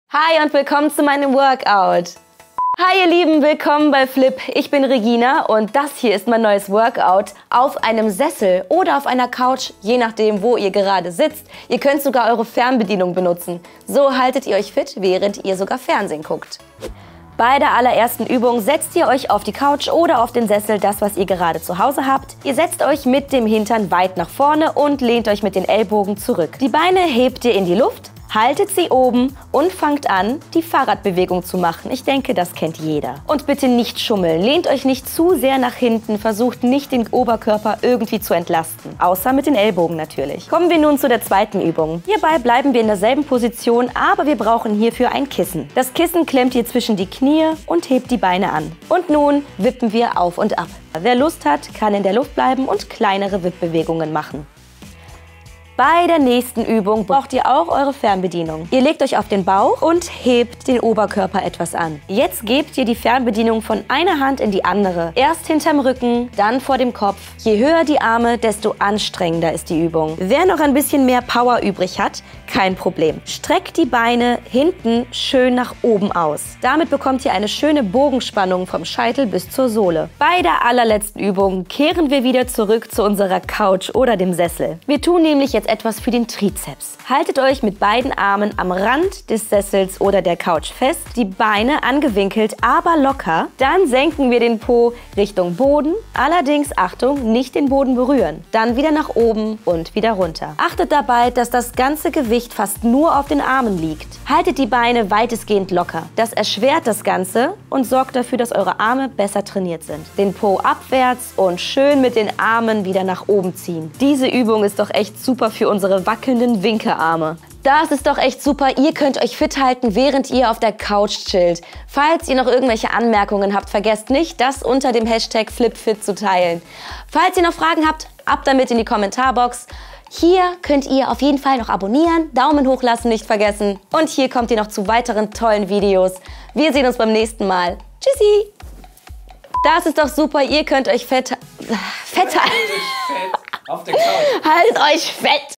Hi und willkommen zu meinem Workout. Hi ihr Lieben, willkommen bei Flip. Ich bin Regina und das hier ist mein neues Workout auf einem Sessel oder auf einer Couch, je nachdem, wo ihr gerade sitzt. Ihr könnt sogar eure Fernbedienung benutzen. So haltet ihr euch fit, während ihr sogar Fernsehen guckt. Bei der allerersten Übung setzt ihr euch auf die Couch oder auf den Sessel, das was ihr gerade zu Hause habt. Ihr setzt euch mit dem Hintern weit nach vorne und lehnt euch mit den Ellbogen zurück. Die Beine hebt ihr in die Luft. Haltet sie oben und fangt an, die Fahrradbewegung zu machen. Ich denke, das kennt jeder. Und bitte nicht schummeln. Lehnt euch nicht zu sehr nach hinten. Versucht nicht, den Oberkörper irgendwie zu entlasten. Außer mit den Ellbogen natürlich. Kommen wir nun zu der zweiten Übung. Hierbei bleiben wir in derselben Position, aber wir brauchen hierfür ein Kissen. Das Kissen klemmt ihr zwischen die Knie und hebt die Beine an. Und nun wippen wir auf und ab. Wer Lust hat, kann in der Luft bleiben und kleinere Wippbewegungen machen. Bei der nächsten Übung braucht ihr auch eure Fernbedienung. Ihr legt euch auf den Bauch und hebt den Oberkörper etwas an. Jetzt gebt ihr die Fernbedienung von einer Hand in die andere. Erst hinterm Rücken, dann vor dem Kopf. Je höher die Arme, desto anstrengender ist die Übung. Wer noch ein bisschen mehr Power übrig hat, kein Problem. Streckt die Beine hinten schön nach oben aus. Damit bekommt ihr eine schöne Bogenspannung vom Scheitel bis zur Sohle. Bei der allerletzten Übung kehren wir wieder zurück zu unserer Couch oder dem Sessel. Wir tun nämlich jetzt etwas für den Trizeps. Haltet euch mit beiden Armen am Rand des Sessels oder der Couch fest, die Beine angewinkelt, aber locker. Dann senken wir den Po Richtung Boden. Allerdings, Achtung, nicht den Boden berühren. Dann wieder nach oben und wieder runter. Achtet dabei, dass das ganze Gewicht fast nur auf den Armen liegt. Haltet die Beine weitestgehend locker. Das erschwert das Ganze und sorgt dafür, dass eure Arme besser trainiert sind. Den Po abwärts und schön mit den Armen wieder nach oben ziehen. Diese Übung ist doch echt super für unsere wackelnden Winkearme. Das ist doch echt super. Ihr könnt euch fit halten, während ihr auf der Couch chillt. Falls ihr noch irgendwelche Anmerkungen habt, vergesst nicht, das unter dem Hashtag FlipFit zu teilen. Falls ihr noch Fragen habt, ab damit in die Kommentarbox. Hier könnt ihr auf jeden Fall noch abonnieren, Daumen hoch lassen nicht vergessen. Und hier kommt ihr noch zu weiteren tollen Videos. Wir sehen uns beim nächsten Mal. Tschüssi! Das ist doch super. Ihr könnt euch fett halten. Auf der Couch. Haltet euch fett!